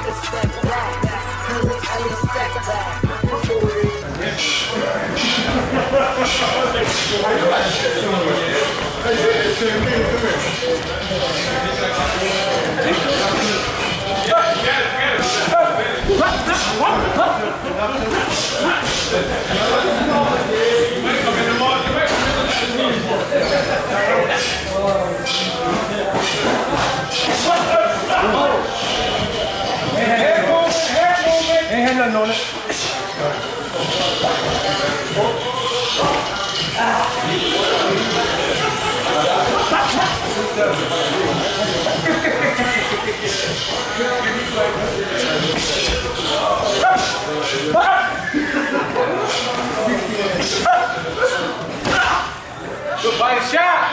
Good body shot.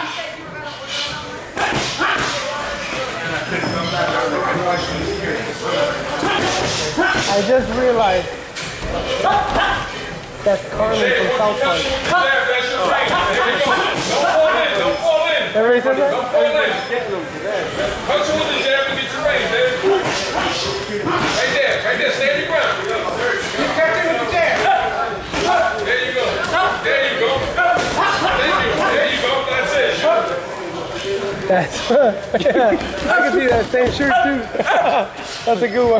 I just realized that's Carmen from South Park. Don't fall in. Everybody said that? Don't fall in. Punch you with the jab and get your range, baby. Right there. Stay on your ground. You catch it with the jab. There you go. There you go. That's it. That's yeah. I can see that same shirt too. That's a good one.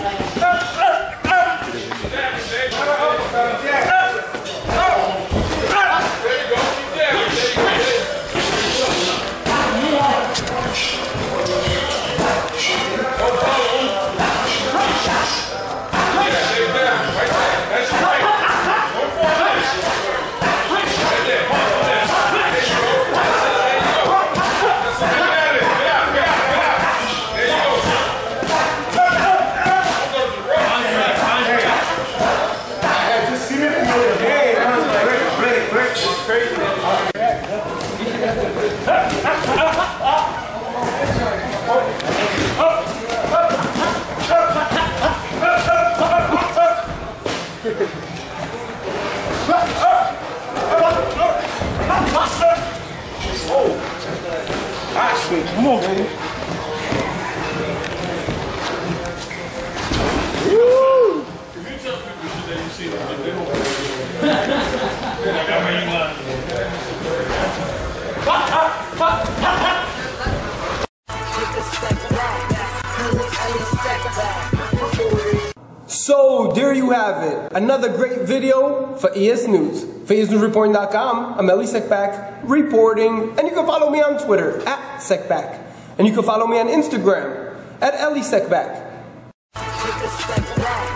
Come on, baby. Woo! If you tell people today you see them, So there you have it, another great video for EsNews. For EsNewsReporting.com, I'm Ellie Secback reporting, and you can follow me on Twitter @Secback, and you can follow me on Instagram @EllieSecback.